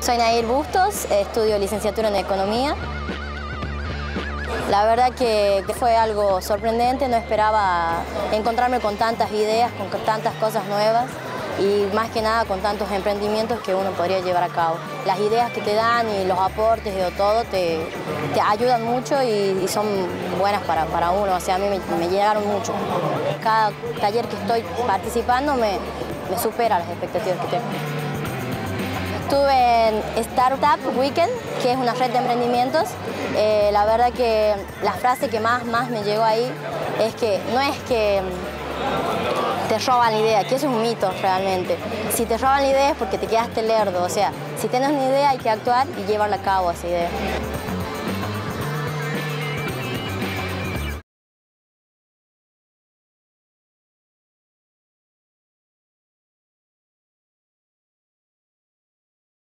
Soy Nair Bustos, estudio licenciatura en Economía. La verdad que fue algo sorprendente, no esperaba encontrarme con tantas ideas, con tantas cosas nuevas y más que nada con tantos emprendimientos que uno podría llevar a cabo. Las ideas que te dan y los aportes y todo te ayudan mucho y son buenas para uno, o sea, a mí me llegaron mucho. Cada taller que estoy participando me supera las expectativas que tengo. Estuve en Startup Weekend, que es una red de emprendimientos. La verdad que la frase que más me llegó ahí es que no es que te roban la idea, que eso es un mito realmente. Si te roban la idea es porque te quedaste lerdo, o sea, si tienes una idea hay que actuar y llevarla a cabo esa idea.